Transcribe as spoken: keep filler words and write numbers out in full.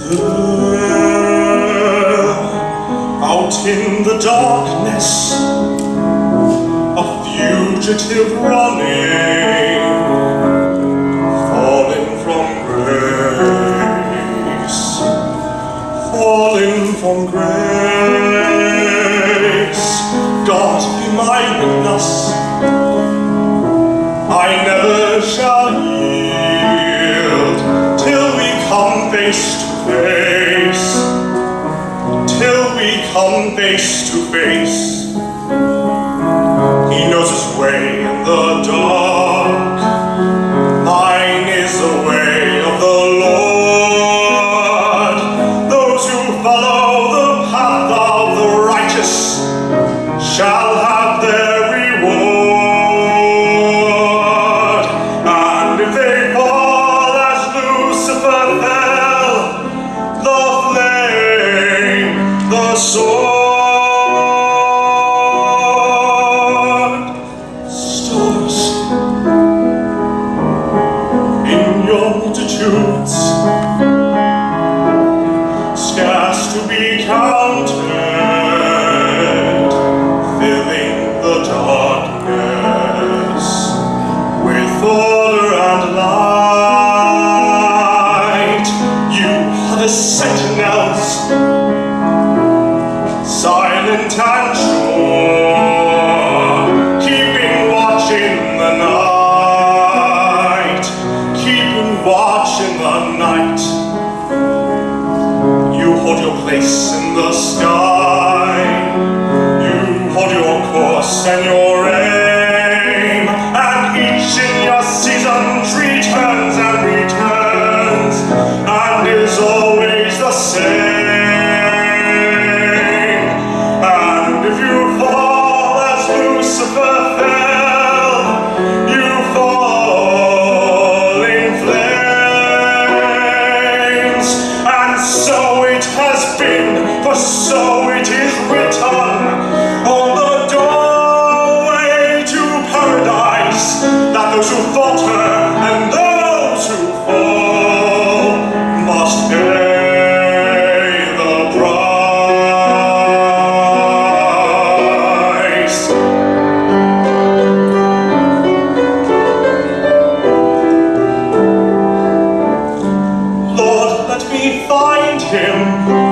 There, out in the darkness, a fugitive running, falling from grace, falling from grace. God be my witness, I never shall yield till we come face to face, till we come face to face. He knows his way in the dark, mine is the way of the Lord. Those who follow the path of the righteous shall have their reward. And if they fall as Lucifer fell, the flame, the sword, stars in your multitudes, scarce to be counted, filling the darkness with order and light. You are the sentinels, silent and sure, keeping watch in the night, keeping watch in the night. You hold your place in the sky, you hold your course and your aim, and each in your seasons returns and returns, and is always the same. And if you fall as Lucifer fell, you fall in flames. And so it has been, for so it is written on the doorway to paradise, that those who falter and those who fall must pay the price. Lord, let me find him